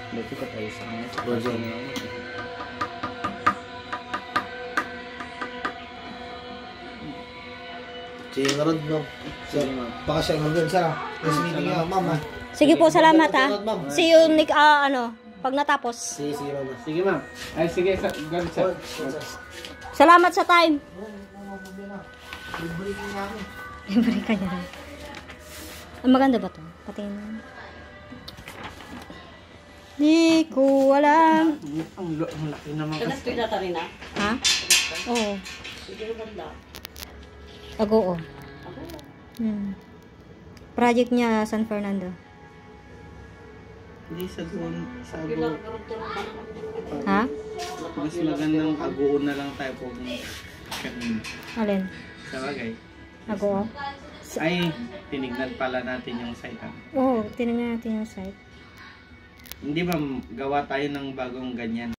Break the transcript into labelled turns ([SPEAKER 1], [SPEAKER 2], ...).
[SPEAKER 1] Dito ka tayo sa kanya.
[SPEAKER 2] Roger. Sige nga rin, ma'am. Baka siya nga dun, sir. Kasi meeting nga, ma'am.
[SPEAKER 3] Sige po, salamat ha. See you pag natapos.
[SPEAKER 2] Sige, ma'am.
[SPEAKER 1] Sige, ma'am. Ay, sige. Ganun, sir.
[SPEAKER 3] Salamat sa time.
[SPEAKER 2] Libre nga ako.
[SPEAKER 3] Libre ka niya. Ang maganda ba to? Patingin mo. Di ko alam.
[SPEAKER 1] Ang laki naman kasi.
[SPEAKER 3] Ha? Oo. Agoo. Project niya San Fernando.
[SPEAKER 1] Hindi sa doon. Sa Agoo.
[SPEAKER 3] Ha?
[SPEAKER 1] Mas magandang Agoo na lang tayo po.
[SPEAKER 3] Alin?
[SPEAKER 1] Sa bagay.
[SPEAKER 3] Agoo.
[SPEAKER 1] Ay, tinignan pala natin yung site.
[SPEAKER 3] Oo, tinignan natin yung site.
[SPEAKER 1] Hindi ba gawa tayo ng bagong ganyan?